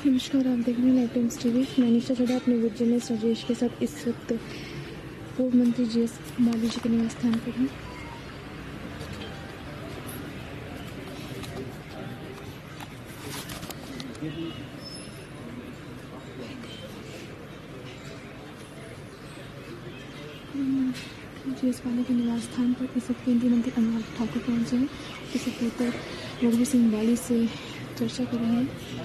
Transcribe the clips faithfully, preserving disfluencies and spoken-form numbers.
नमस्कार, आप देख रहे हैं लाइव टाइम्स टीवी। मैं निशा चढ़ा अपने विजिलेंस राजेश के साथ इस वक्त पूर्व मंत्री जी एस माली जी के निवास स्थान पर हूँ। जी एस माली के निवास स्थान पर इस वक्त केंद्रीय मंत्री अनुराग ठाकुर पहुँचे हैं। इस वक्त रघुवीर सिंह बाली से चर्चा कर रहे हैं।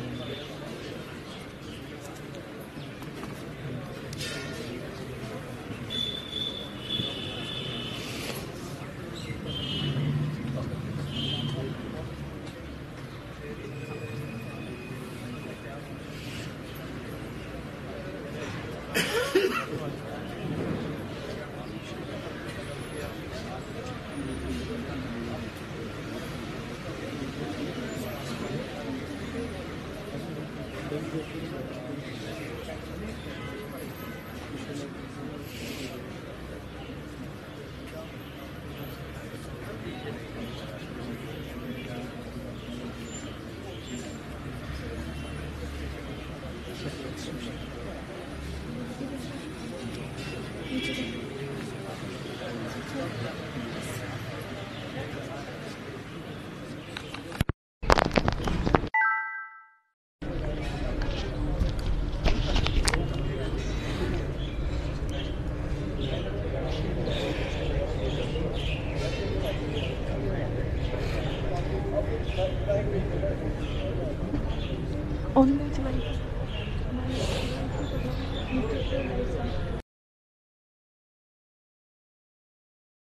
ऑनलाइन चलाइए।